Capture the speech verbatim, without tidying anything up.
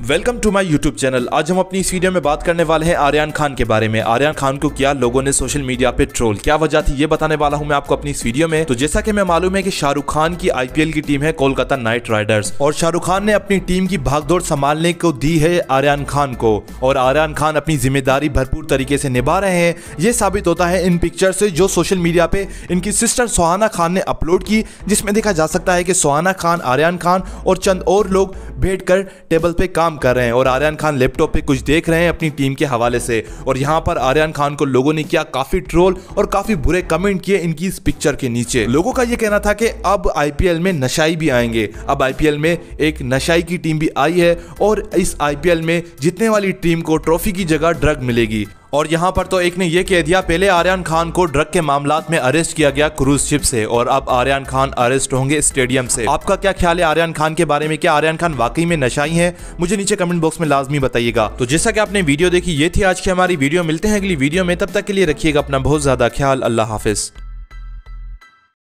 Welcome to my YouTube channel. आज हम अपनी इस वीडियो में बात करने वाले हैं आर्यन खान के बारे में। आर्यन खान को किया लोगों ने सोशल मीडिया पे ट्रोल, क्या वजह थी ये बताने वाला हूं मैं आपको अपनी इस वीडियो में। तो जैसा कि हमें मालूम है कि शाहरुख खान की आईपीएल की टीम है कोलकाता नाइट राइडर्स और शाहरुख खान ने अपनी टीम की भागदौड़ संभालने को दी है आर्यन खान को और आर्यन खान अपनी जिम्मेदारी भरपूर तरीके से निभा रहे हैं। ये साबित होता है इन पिक्चर से जो सोशल मीडिया पे इनकी सिस्टर सुहाना खान ने अपलोड की, जिसमें देखा जा सकता है कि सुहाना खान, आर्यन खान और चंद और लोग बैठकर टेबल पे काम कर रहे हैं और आर्यन खान लैपटॉप पे कुछ देख रहे हैं अपनी टीम के हवाले से। और यहाँ पर आर्यन खान को लोगों ने किया काफी ट्रोल और काफी बुरे कमेंट किए इनकी इस पिक्चर के नीचे। लोगों का ये कहना था कि अब आईपीएल में नशाई भी आएंगे, अब आईपीएल में एक नशाई की टीम भी आई है और इस आईपीएल में जीतने वाली टीम को ट्रॉफी की जगह ड्रग मिलेगी। और यहाँ पर तो एक ने ये कह दिया, पहले आर्यन खान को ड्रग के मामलात में अरेस्ट किया गया क्रूज शिप से और अब आर्यन खान अरेस्ट होंगे स्टेडियम से। आपका क्या ख्याल है आर्यन खान के बारे में? क्या आर्यन खान वाकई में नशाई हैं? मुझे नीचे कमेंट बॉक्स में लाजमी बताइएगा। तो जैसा कि आपने वीडियो देखी, ये थी आज की हमारी वीडियो। मिलते हैं अगली वीडियो में, तब तक के लिए रखिएगा अपना बहुत ज्यादा ख्याल। अल्लाह हाफिज।